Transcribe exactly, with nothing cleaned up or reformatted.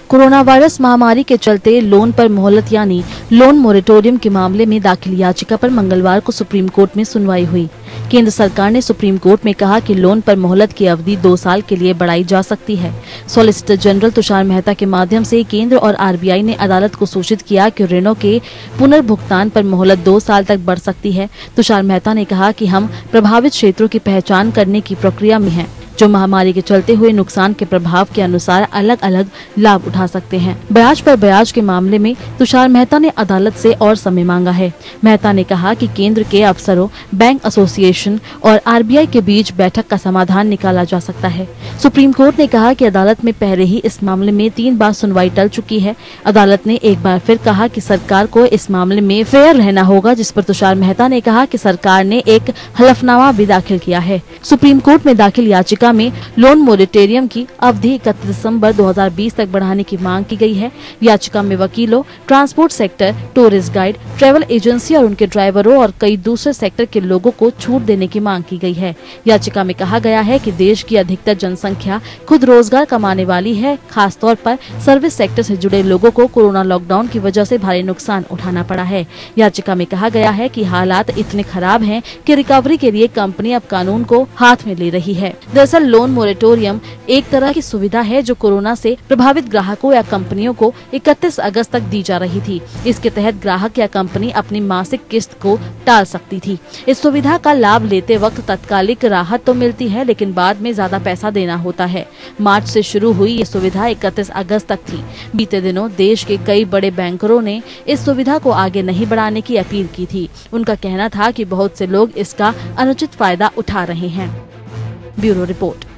Corona virus महामारी के चलते लोन पर मोहलत यानी लोन मोरेटोरियम के मामले में दाखिल याचिका पर मंगलवार को सुप्रीम कोर्ट में सुनवाई हुई। केंद्र सरकार ने सुप्रीम कोर्ट में कहा कि लोन पर मोहलत की अवधि दो साल के लिए बढ़ाई जा सकती है। सॉलिसिटर जनरल तुषार मेहता के माध्यम से केंद्र और आरबीआई ने अदालत को सूचित किया कि ऋणों के पुनर्भुगतान पर मोहलत दो साल तक बढ़ सकती है। तुषार मेहता ने कहा कि हम प्रभावित क्षेत्रों की पहचान करने की प्रक्रिया में हैं, जो महामारी के चलते हुए नुकसान के प्रभाव के अनुसार अलग अलग लाभ उठा सकते हैं। ब्याज पर ब्याज के मामले में तुषार मेहता ने अदालत से और समय मांगा है। मेहता ने कहा कि केंद्र के अफसरों, बैंक एसोसिएशन और आरबीआई के बीच बैठक का समाधान निकाला जा सकता है। सुप्रीम कोर्ट ने कहा कि अदालत में पहले ही इस मामले में तीन बार सुनवाई टल चुकी है। अदालत ने एक बार फिर कहा कि सरकार को इस मामले में फेयर रहना होगा, जिस पर तुषार मेहता ने कहा कि सरकार ने एक हलफनामा भी दाखिल किया है। सुप्रीम कोर्ट में दाखिल याचिका में लोन मोरेटोरियम की अवधि इकतीस दिसंबर दो हज़ार बीस तक बढ़ाने की मांग की गई है। याचिका में वकीलों, transport sector, tourist guide, travel agency और उनके ड्राइवरों और कई दूसरे सेक्टर के लोगों को छूट देने की मांग की गई है। याचिका में कहा गया है कि देश की अधिकतर जनसंख्या खुद रोजगार कमाने वाली है। खास तौर पर सर्विस सेक्टर से जुड़े लोगों को कोरोना लॉकडाउन की वजह से भारी नुकसान उठाना पड़ा है। याचिका में कहा गया है कि हालात इतने खराब हैं कि रिकवरी के लिए कंपनी अब कानून को हाथ में ले रही है। दरअसल लोन मोरेटोरियम एक तरह की सुविधा है जो कोरोना से प्रभावित ग्राहकों या कंपनियों को इकतीस अगस्त तक दी जा रही थी। इसके तहत ग्राहक या कंपनी अपनी मासिक किस्त को टाल सकती थी। इस सुविधा का लाभ लेते वक्त तात्कालिक राहत तो मिलती है, लेकिन बाद में ज्यादा पैसा देना होता है। मार्च से शुरू हुई ये सुविधा इकतीस अगस्त तक थी। बीते दिनों देश के कई बड़े बैंकरों ने इस सुविधा को आगे नहीं बढ़ाने की अपील की थी। उनका कहना था कि बहुत से लोग इसका अनुचित फायदा उठा रहे हैं। Bureau report.